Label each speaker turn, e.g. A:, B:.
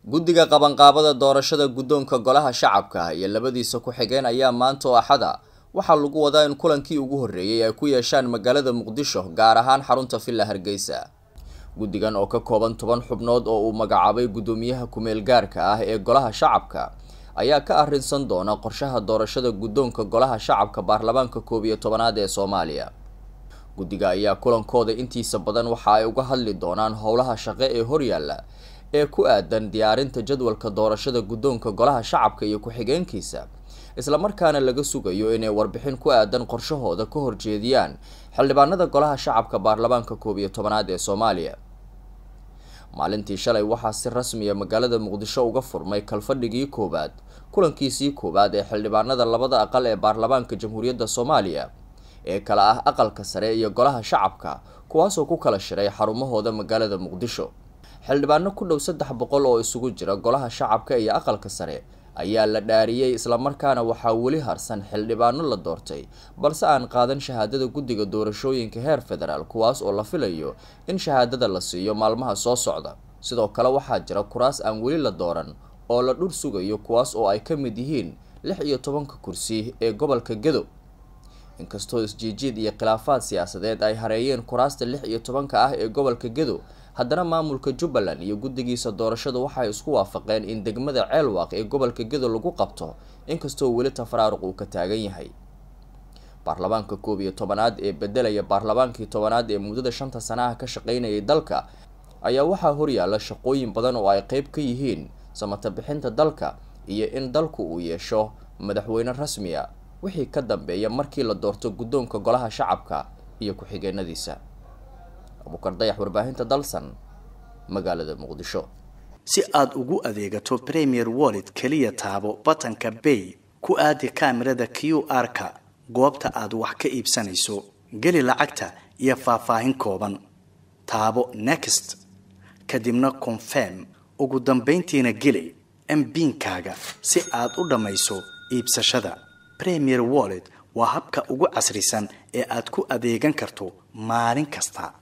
A: guddiga qabanqaabada doorashada guddoonka golaha shacabka iyo labadiisa ku xigeen ayaa maanta oo Axada waxaa lagu wadaa in kulankii ugu horeeyay ay ku yeeshaan magaalada Muqdisho gaar ahaan xarunta Villa Hargeysa. guddigan oo ka kooban 10 xubnood oo uu magacaabay gudoomiyaha kumeel gaarka ah ee golaha shacabka ayaa ka arrinsan doona qorshaha doorashada guddoonka golaha shacabka baarlamaanka 11aad ee Soomaaliya. guddiga ayaa kulankooda intiisa badan waxa ay uga hadli doonaan howlaha shaqo ee horyaalla ee ku aadan diyaarinta jadwalka doorashada guddoonka golaha shacabka iyo ku-xigeenkiisa, isla markaana laga sugayo inay warbixin ku aadan qorshahooda ka horjeediyaan xildhibaanada golaha shacabka baarlamaanka 11aad ee Soomaaliya. maalintii shalay waxaa si rasmi ah magaalada Muqdisho uga furmay kalfadhigii koobaad kulankiisii koobaad ee xildhibaanada labada aqal ee baarlamaanka Jamhuuriyadda Soomaaliya ee kala ah aqalka sare iyo golaha shacabka, kuwaas oo ku kala shiray xarumahooda magaalada Muqdisho. xildhibaano ku dhow 300 oo isugu jira golaha shacabka iyo aqalka sare ayaa la dhaariyay, isla markaana waxaa weli harsan xildhibaano la doortay balse aan qaadan shahaadada guddiga doorashooyinka heer federaal, kuwaas oo la filayo in shahaadada la siiyo maalmaha soo socda. sidoo kale waxaa jira kuraas aan weli la dooran oo la dhur sugayo, kuwaas oo ay ka mid yihiin 16 kursi ee gobolka Gedo. inkastoo isjiijid iyo khilaafaad siyaasadeed ay hareeyeen kuraasta 16 ah ee gobolka Gedo, haddana maamulka Jubbaland iyo guddigiisa doorashada waxay isku waafaqeen in degmada Ceelwaaq ee gobolka Gedo lagu qabto, inkastoo weli tafaraaruq uu ka taagan yahay. baarlamaanka 11aad ee bedelaya baarlamaankii 10aad ee muddada 5 sano ka shaqeynayay dalka ayaa waxaa horyaala shaqooyin badan oo ay qayb ka yihiin samata bixinta dalka iyo in dalku uu yeesho madaxweyne rasmi ah wixii ka dambeeya markii la doorto guddoonka golaha shacabka iyo ku-xigeenadiisa. Abuukar Dayax, warbaahinta Dalsan, magaalada Muqdisho.
B: si aad ugu adeegato Premier Wallet kaliya taabo batanka Pay ku aadi kaamirada QR-ka goobta aad wax ka iibsanayso, gali lacagta iyo faahfaahin kooban, taabo Next kadibna Confirm, ugu dambeyntiina gali MPin-kaaga si aad u dhamayso iibsashada. Premier Wallet waa habka ugu casrisan ee aad ku adeegan karto maalin kasta.